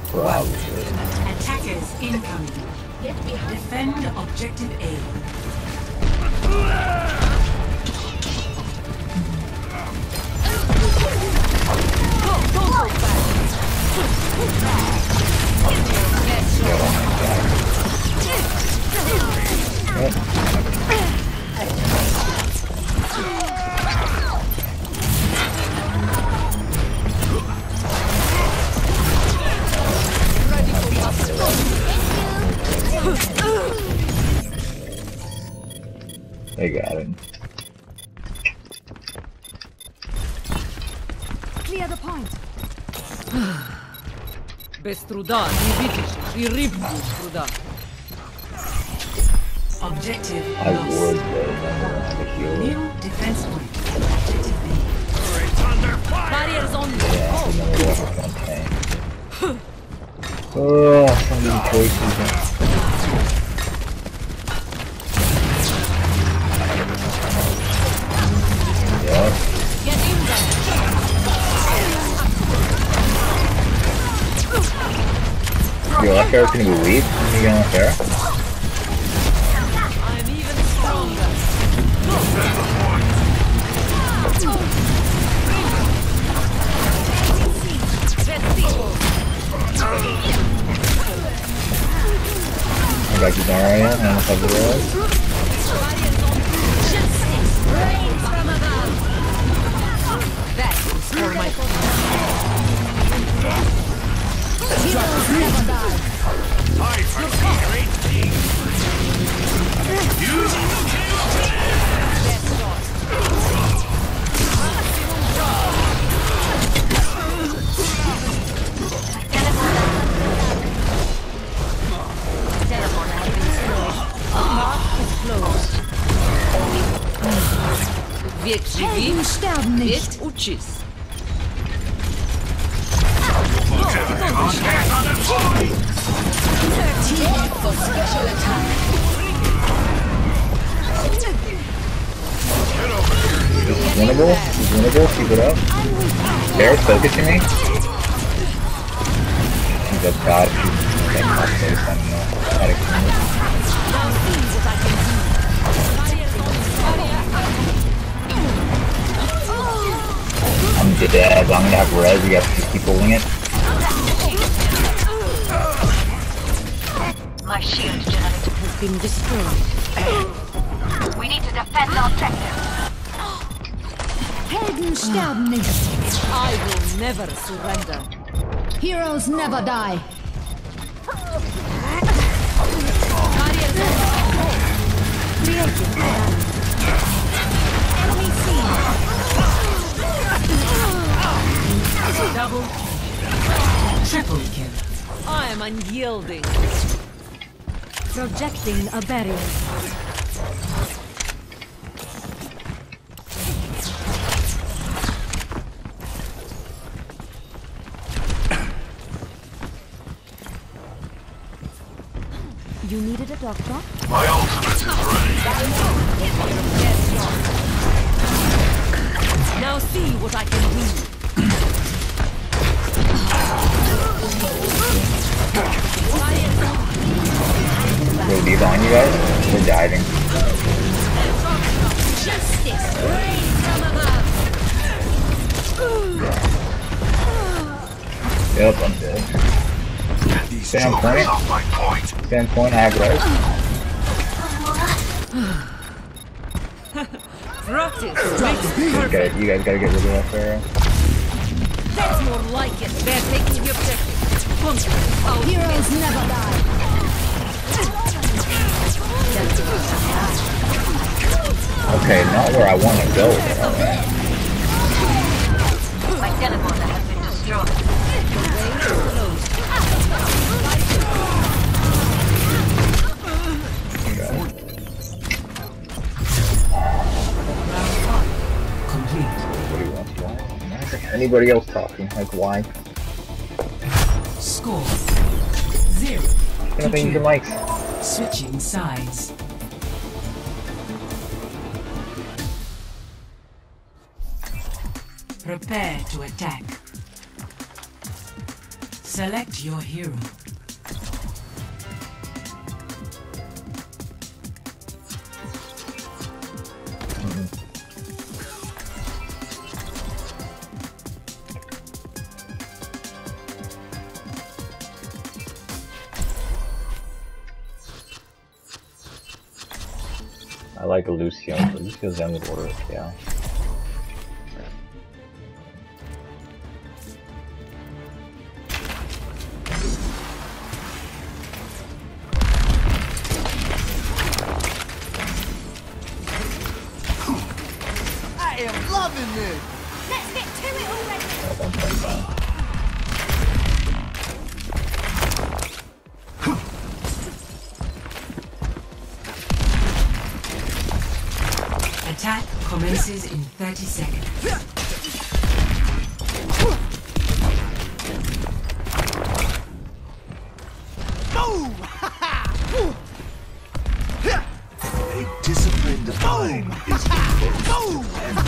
Probably. Attackers incoming. Defend objective A. They got him. Clear the point. Без труда не видишь и рыбу труда. Objective I lost. would, but I don't have a heal. New defense point. Objective B. Barriers on you. Yeah, I know what I'm saying. Oh, so many choices. Yeah. Get in there. Yo, that Pharah's gonna be weak. You going with Pharah? I'm even stronger. I got you, Daria. I don't know if I realized. Rain from above. That is for my Heroes never die. I foresee great things. Using the kill Век живи, Helden sterben nicht. век учись. For special attack. He's winnable. He's winnable. Keep it up. Pharah's focusing me. She's up top. She's getting my face. I don't know how to clean it. Now see what I can do. I'm dead. I'm gonna have res. You guys just keep holding it. My shield generator Has been destroyed. We need to defend the objective. Helden sterben nicht. I will never surrender. Heroes never die. Barriers Creating plan. Enemy seen. Double. Triple kill. I am unyielding. Projecting a barrier. You needed a doctor? My ultimate is ready. Now see what I can do. Go deep on you guys. We're diving. Justice reigns from above. Yep, I'm dead. Get these Stay on jokers point. off my point. Stand point. I have res. Practice makes perfect. Okay, you guys gotta get rid of that Pharah. That's more like it. They're taking the objective. Punch. Out. Heroes never die. Okay, not where I want to go. Though. My teleporter has been destroyed. Complete. What do you want? Why is anybody else talking? Like, why? Score. 0 Gonna to change the 2. mics. Switching sides. Prepare to attack. Select your hero. I like a Lucio, but Lucio's end would work, yeah. I am loving this. Let's get to it already. 1.5. Attack commences in 30 seconds. Boom! A disciplined mind is Boom!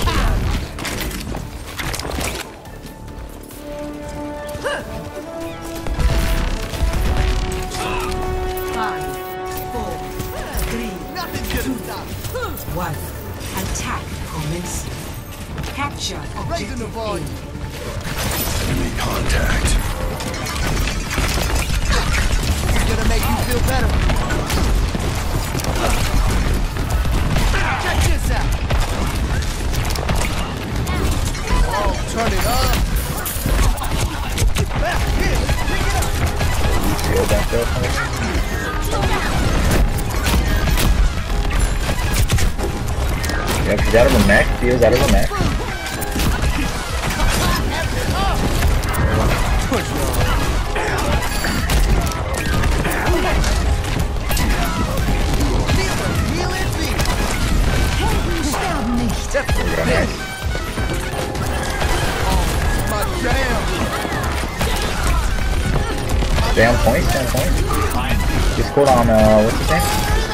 Five, four, three, Nothing's gonna stop. 1. Attack commencing. Capture Raising the objective volume. enemy contact. It's gonna make you feel better. Check this out. Oh, turn it up. Back here. Pick it up. Lucio back there. Yep, he's out of a mech. Theo's out of a mech. Push on. Heal it, beat. Nice. My jam. Stay on point, stay on point. Just scored on, what's his name?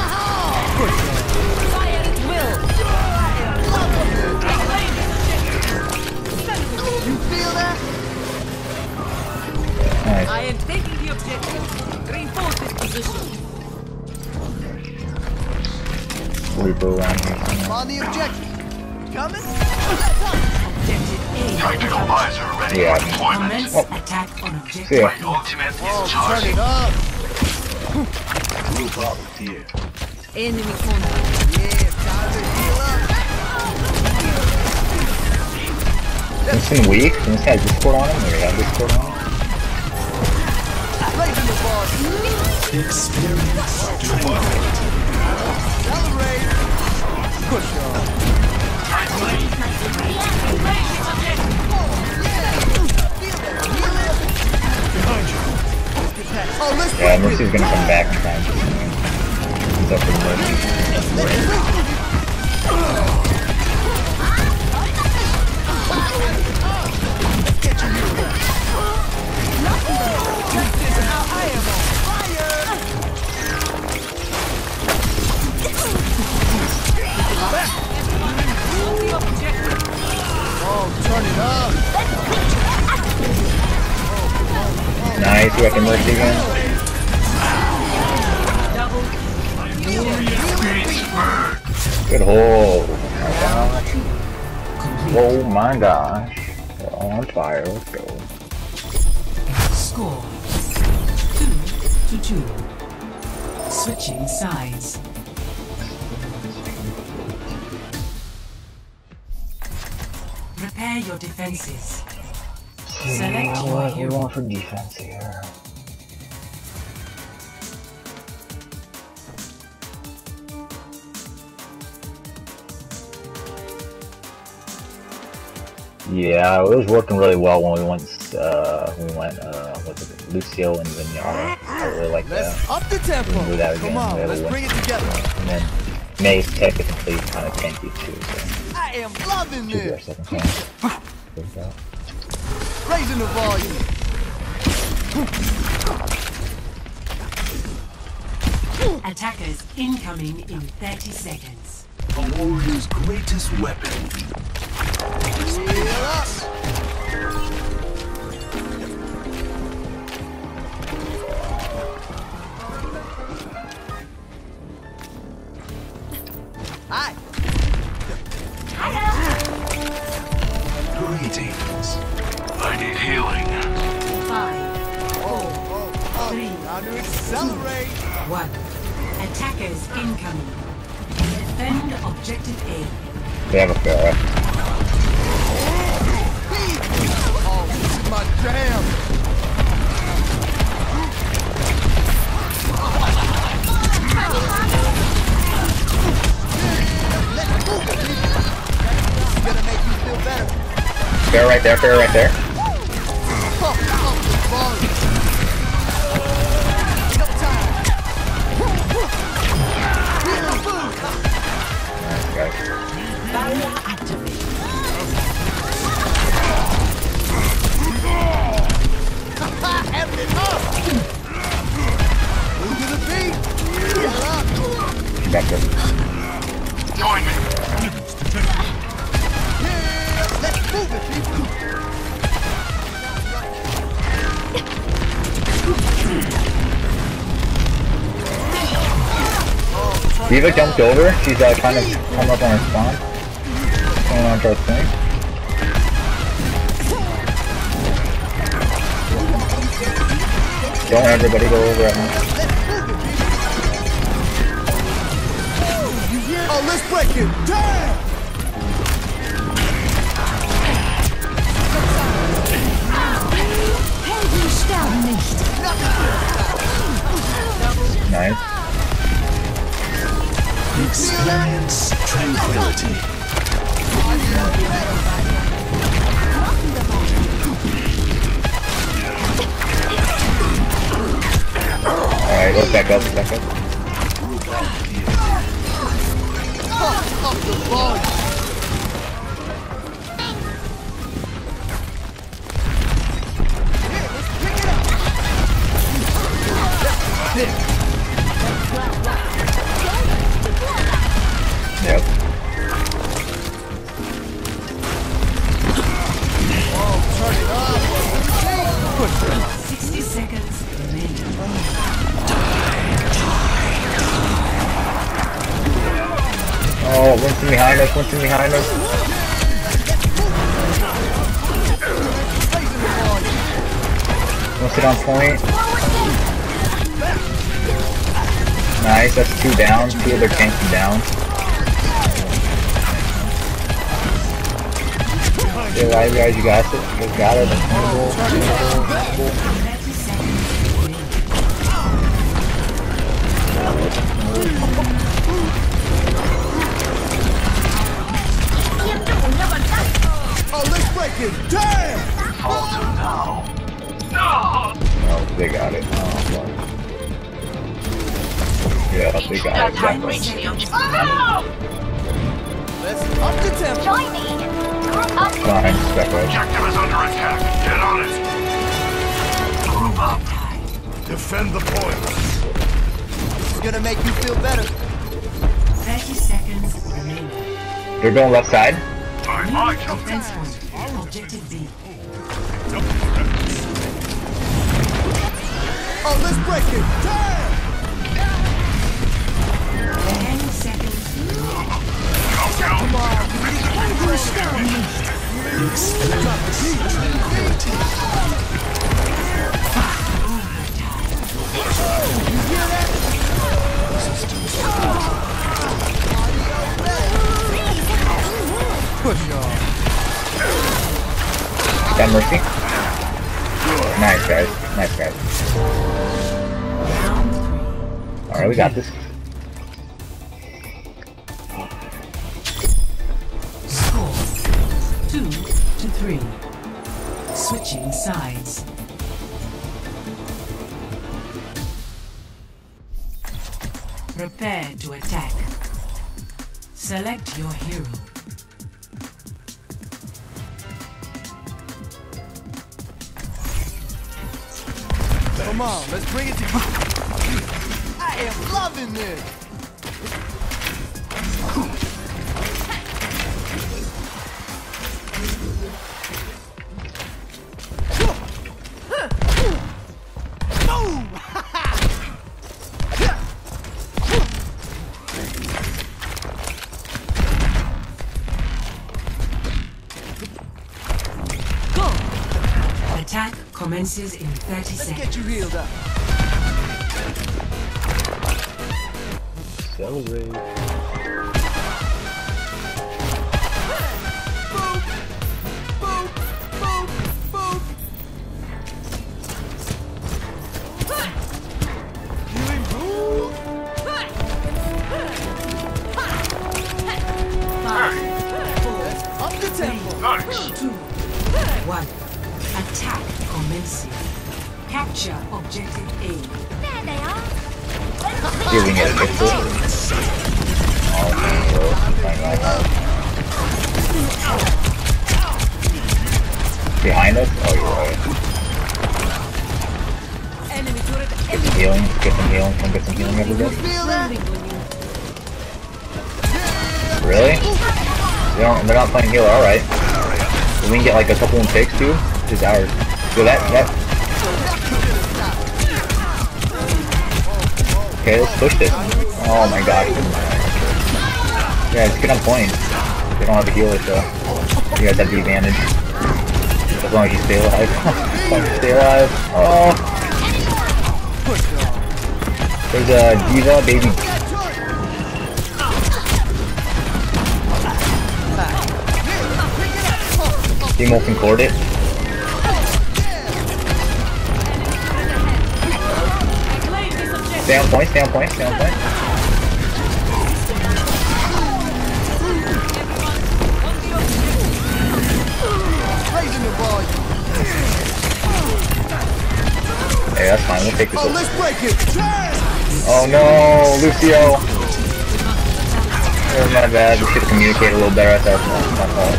You feel that? Nice. I am taking the objective. Reinforce this position. Reaper around here I'm somewhere. on the objective. Coming? Objective A. Tactical visor ready Yeah. for deployment. Commence Oh. attack on See objective ya. My ultimate Oh, is turn charging. it up. Group up here. Enemy contact. Yeah, time to heal up. Winston weak? Can this guy Discord on him? Or have Discord on him? Raising the bar. Experience deployment. Accelerate. Push on. Oh, let's Yeah, Mercy's gonna come back and try and just, he's up for Mercy. Oh, turn it up. Nice, you can Mercy again. Good hold. Oh my gosh. We're on fire, let's go. Score 2-2. Switching sides. Prepare your defenses. Select your We're hero. going for defense here. Yeah, it was working really well when we went what's it, Lucio and Zenyatta. I really like that. Let's up the tempo. Do that again. Come on, We have a let's win. bring it together. And then May's technically kind of tanky too, so I am loving should be our this. second chance. There we go. Raising the volume. Attackers incoming in 30 seconds. A warrior's greatest weapon. Heal up. Time to accelerate. 1. Attackers incoming. Defend objective A. They have a fair. Oh, this is my jam. This is gonna make you feel better. Fair right there, fair right there. Pump the volume. No time. Feel the boost. Nice, guys. Barrier activated. Having it up. Move to the beat. Feel up. Back up. Join me. Yeah, let's move it, people. Diva jumped over. She's trying to come up on her spawn. Coming on to our thing. Don't everybody go over at once. Oh, let's break it. Damn! Helden sterben nicht. Nice. Experience tranquility. Alright, let's back up, back up. Pump the volume. Yeah, let's pick it up. Yep. Oh, turn it up. Push it. 60 seconds remaining. Oh, Winston behind us, Winston behind us. Winston on point. Nice, that's 2 down. 2 of their tanks are down. Yeah, right, guys, you got it. You guys got it. That's wonderful. 30 seconds remaining. Oh, let's break it. Damn! Falter now. Oh, they got it. Oh, fuck. Yeah, they got it. Time Exactly. reach the objective. Let's up the tempo. Join me. Group up. Fine, back away. Objective is under attack. Get on it. Group up. Defend the point. This is gonna make you feel better. 30 seconds remaining. They're going left side. By my command. Defense point. Objective B. Oh, let's break it. Damn! 10 seconds remaining. Come on, Helden sterben nicht. Experience tranquility. you hear that? Push on. Got Mercy. Nice, guys. Nice, guys. Round 3. Alright, we got this. Score 2-3. Switching sides. Prepare to attack. Select your hero. Come on, let's bring it together. I am loving this. Attack commences in 30 Let's seconds. get you healed up. Celebrate. Nice. 2, 1. Attack commencing. Capture objective A. See if we can get a pistol. Oh, bro. Behind us? Oh, you're right. Enemy turret. Get some healing. Get some healing. Come get some healing, everybody. Really? They're not playing healer, alright. If we can get like a couple in picks too, it's ours. So that. Okay, let's push this. Oh my god. Yeah, let's get on point. They don't have a healer, so you guys have the advantage. As long as you stay alive. As long as you stay alive. Oh! There's a D.Va, baby. Teemo can cord it. Stay on point, stay on point, stay on point. Hey, that's fine, we'll take this. Oh, let's break it. Oh no, Lucio! Oh, my bad, we should have communicated a little better. That's my fault.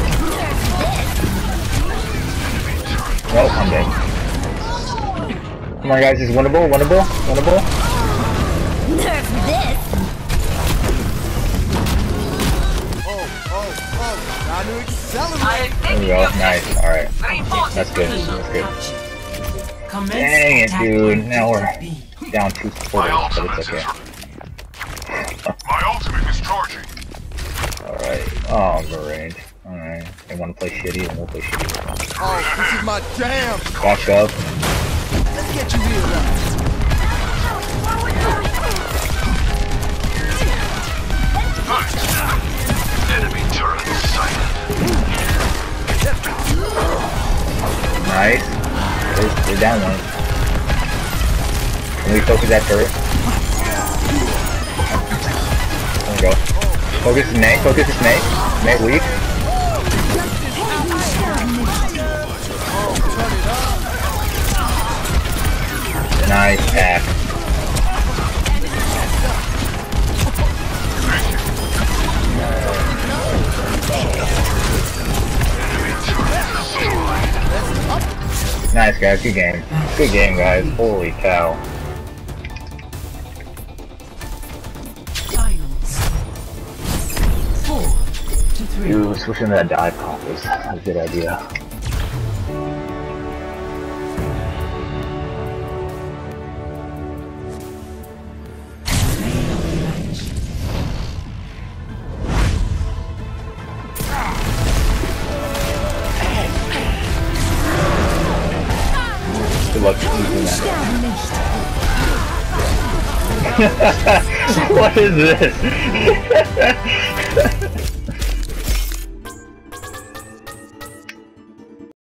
Oh, I'm dead. Come on guys, it's winnable, winnable, winnable. Nerf this! Time to accelerate. There we go, nice, alright. That's good, that's good. Dang it, dude, now we're down 2 quarters, but it's okay. My ultimate is charging. Alright, oh, range. Alright, they want to play shitty and we'll play shitty. Oh, this is my jam. Back up. Let's get you healed up. Nice. Enemy turret sighted. Nice. They're down one. Can we focus that turret? There we go. Focus the Nate, focus the Nate. Nate weak. Nice pack. Nice guys, good game. Good game guys, holy cow. Finals. 4 to 3. Dude, switching to that dive comp is a good idea. Good luck using that. What is this?